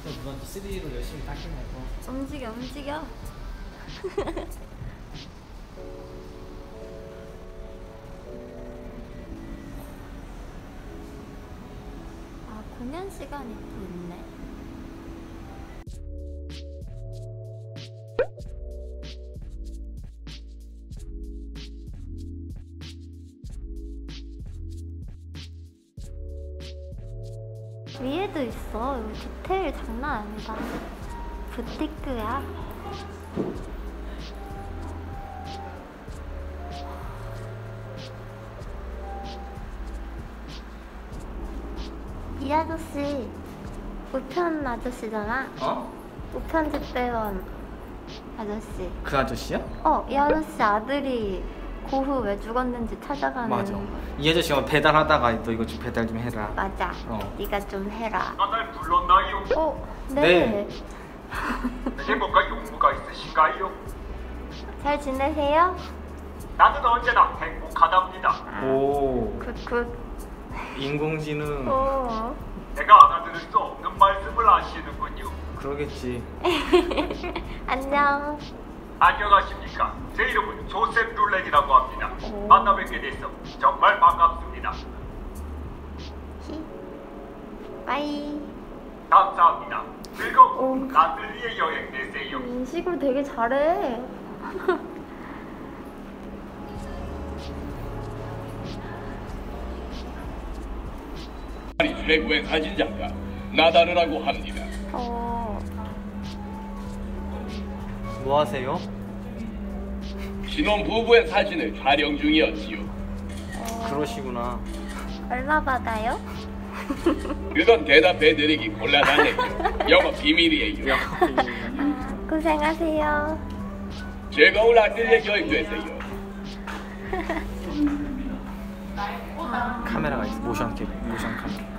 누나도 3D로 열심히 닦이네 또. 움직여 움직여. 아, 공연 시간이 또 있네. 위에도 있어. 여기 디테일 장난 아니다. 부티크야. 이 아저씨 우편 아저씨잖아. 어? 우편 집배원 아저씨. 그 아저씨야? 이 아저씨 아들이 고흐 왜 죽었는지 찾아가는. 맞아. 이 아저씨가 배달하다가 또 이거 좀 배달 좀 해라. 맞아. 네가 좀 해라. 날 불렀나요? 네. 내게 뭔가 용무가 있으신가요? 잘 지내세요? 나는 언제나 행복하답니다. 오. 굿굿. 인공지능. 내가 알아들을 수 없는 말씀을 하시는군요. 그러겠지. 안녕. 안녕하십니까. 제 이름은 조셉 룰렉이라고 합니다. 만나 뵙게 돼서 정말 반갑습니다. 빠이. 감사합니다. 즐거운 나들리의 여행 되세요. 인식을 되게 잘해. 최고의 사진작가 나다르라고 합니다. 뭐 하세요? 신혼 부부의 사진을 촬영 중이었지요. 그러시구나. 얼마 받아요? 그건 대답해드리기 곤란하네요. 영업 비밀이에요. 고생하세요. 즐거운 아틀리에 여행 되세요. 카메라가 있어. 모션 카메라.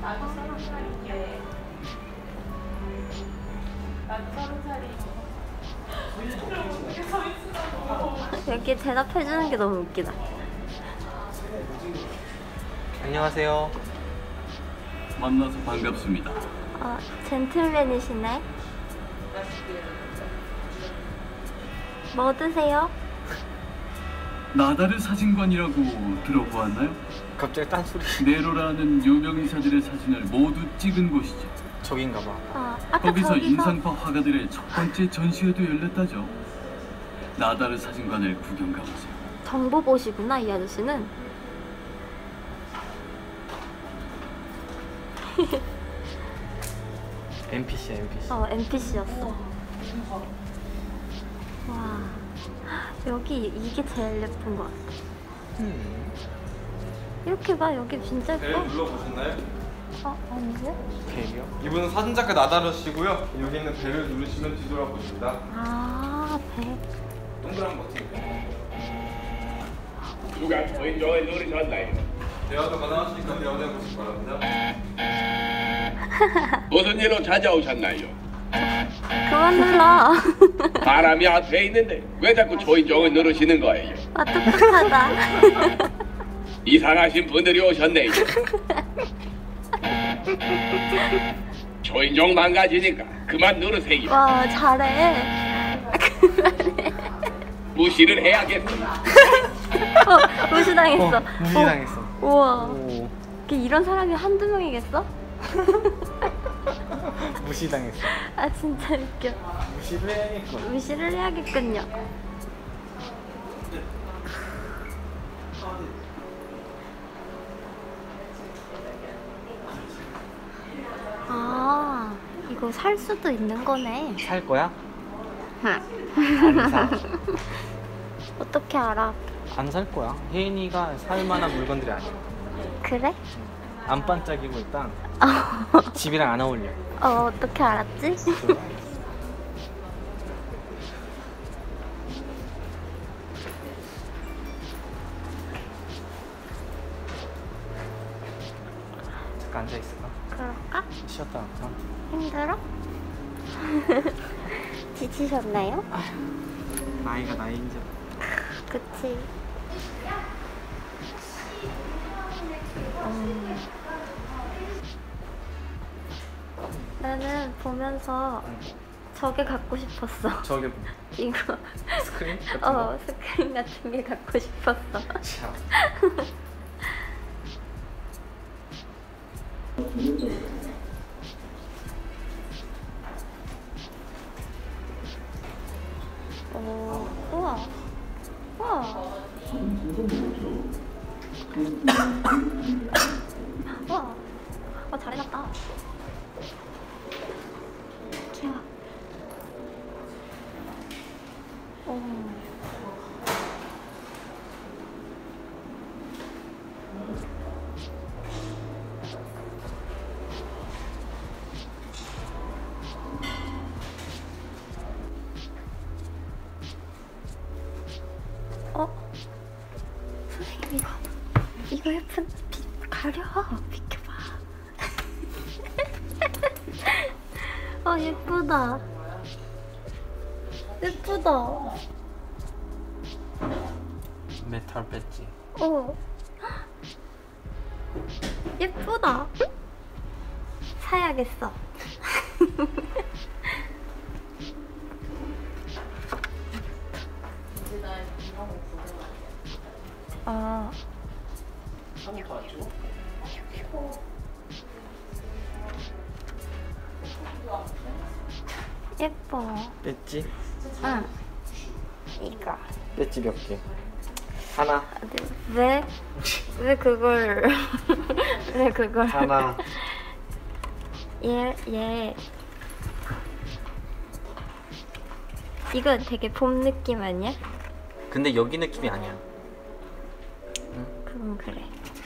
여기 대답해주는 게 너무 웃기다. 안녕하세요. 만나서 반갑습니다. 젠틀맨이시네. 뭐 드세요? 나다르 사진관이라고 들어보았나요? 갑자기 딴소리. 네로라는 유명 인사들의 사진을 모두 찍은 곳이죠. 저긴가 봐. 아까 거기서 저기서 인상파 화가들의 첫 번째 전시회도 열렸다죠. 나다르 사진관을 구경 가보세요. 정보보시구나, 이 아저씨는. NPC야, NPC. NPC였어. 와, 여기 이게 제일 예쁜 것 같아. 이렇게 봐, 여기 진짜 배를 예뻐. 눌러보셨나요? 아니요? 배요? 이분은 사진작가 나다르시고요. 여기 있는 배를 누르시면 뒤돌아보십니다. 배. 동그란 버튼. 누가 초인종을 누르셨나요? 대화도 가능하시니까 대화해 보시기 바랍니다. 무슨 일로 찾아오셨나요? 그만 눌러. 바람이 앞에 있는데 왜 자꾸 초인종을 누르시는 거예요? 똑똑하다. 이상하신 분들이 오셨네요. 초인종 망가지니까 그만 누르세요. 와, 잘해. 무시를 해야겠어. 무시당했어. 무시당했어. 우와. 오. 이런 사람이 한두 명이겠어? 무시당했어. 아, 진짜 웃겨. 무시를 해야겠군. 무시를 해야겠군요. 이거 살 수도 있는 거네. 살 거야? 안 사. 어떻게 알아? 안 살 거야. 혜인이가 살 만한 물건들이 아니야. 그래? 안 반짝이고 일단 집이랑 안 어울려. 어떻게 알았지? 잠깐 앉아 있을까? 그럴까? 쉬었다 갈까? 힘들어? 지치셨나요? 나이가 나이인지. 그치. 나는 보면서 저게 갖고 싶었어. 저게 뭐? 이거. 스크린 같은 거? 스크린 같은 게 갖고 싶었어. 참. 오, 우와. 우와. 우와. 잘해놨다. 귀여워. 오. 선생님 이거 예쁜 가려. 비켜봐. 예쁘다. 예쁘다. 메탈 배지. 예쁘다. 사야겠어. 예뻐. 배지? 응. 이거. 배지 몇 개? 하나. 왜 그걸 왜 그걸 하나. 얘 이거 되게 봄 느낌 아니야? 근데 여기 느낌이 아니야. 그건 그래.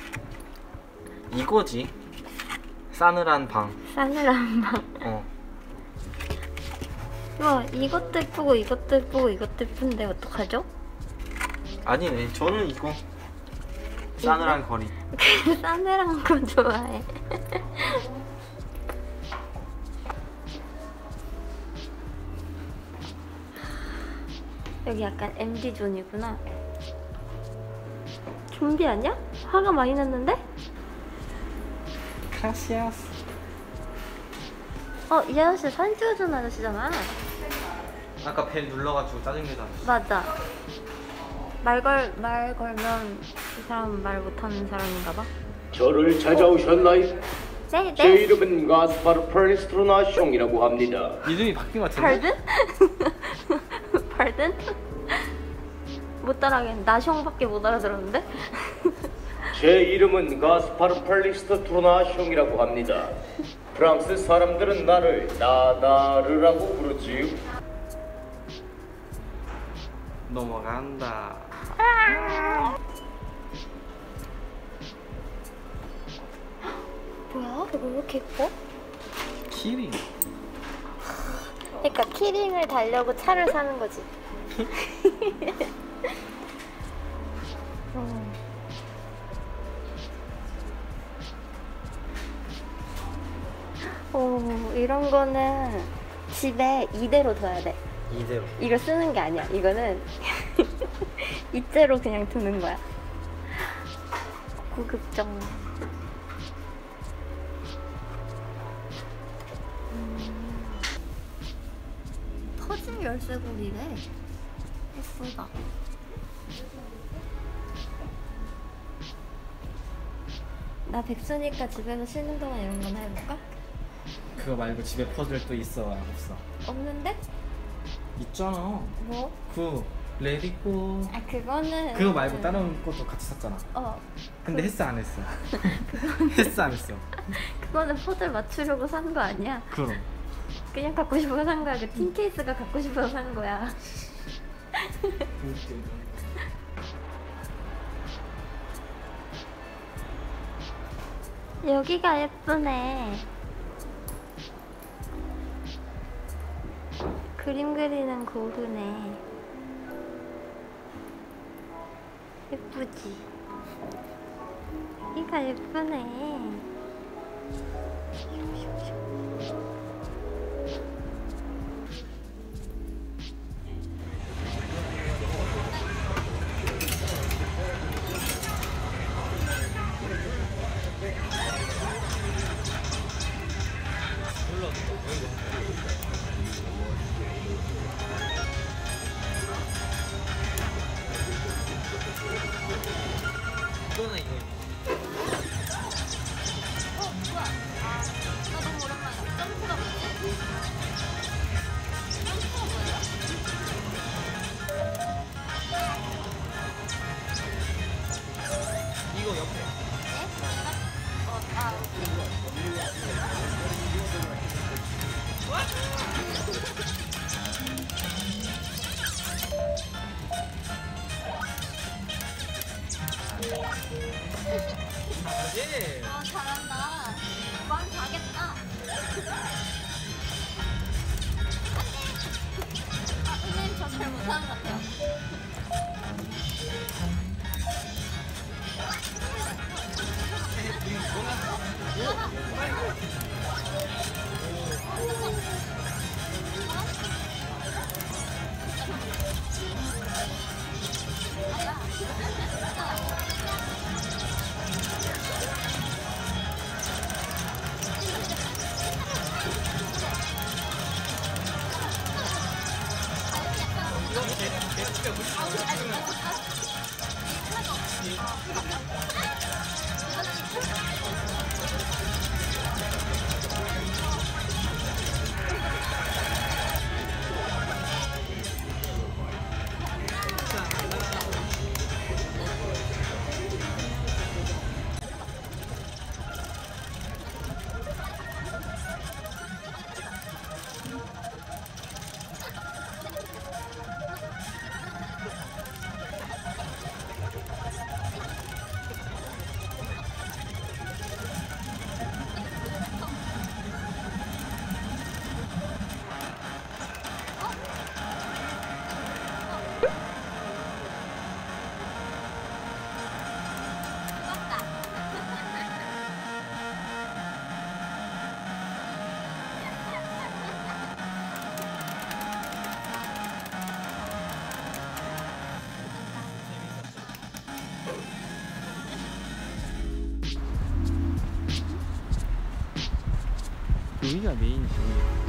이거지. 싸늘한 방. 싸늘한 방. 와, 이것도 예쁘고 이것도 예쁘고 이것도 예쁜데 어떡하죠? 아니네. 저는 이거. 싸늘한 거리. 싸늘한 거 좋아해. 여기 약간 MD 존이구나. 좀비 아니야? 화가 많이 났는데? 크라시아스. 이 아저씨 사진 찍어주는 아저씨잖아. 아까 벨 눌러가지고 짜증내잖아. 맞아. 말 걸면 이 사람 말 못하는 사람인가 봐. 저를 찾아오셨나요? 네. 제 이름은 가스파르 프레스트로나 숑이라고 합니다. 이름이 바뀐 것 같은데? 발든? 못 따라하겠네. 나숑밖에 못 알아들었는데? 제 이름은 가스파르 프레스트로나 숑이라고 합니다. 프랑스 사람들은 나를 나다르라고 부르지요. 넘어간다. 뭐야? 이거 왜 이렇게 예뻐? 키링. 그러니까 키링을 달려고 차를 사는 거지. 이런 거는 집에 이대로 둬야 돼. 이대로. 이거 쓰는 게 아니야. 이거는 이대로 그냥 두는 거야. 고급정. 터진 열쇠고리래. 예쁘다. 나 백수니까 집에서 쉬는 동안 이런 거나 해볼까? 그거 말고 집에 퍼즐 또 있어? 없어? 없는데? 있잖아. 뭐? 레디고. 그거는 그거 말고 다른 것도 같이 샀잖아. 근데 했어 안 했어? 했어 안 했어? 그거는 퍼즐 맞추려고 산 거 아니야? 그럼. 그냥 갖고 싶어서 산 거야. 그 틴 케이스가 갖고 싶어서 산 거야. 여기가 예쁘네. 그림 그리는 고흐네. 예쁘지? 여기가 예쁘네. 이거는 이거. 뭐야? 나 너무 오랜만이다. 점프가 뭐지? 점프가 뭐예요? 이거 옆에. 네? 예. 잘한다. 많이 가겠다. 선생님 저 잘 못하는 것 같아요. 여기가 메인이지.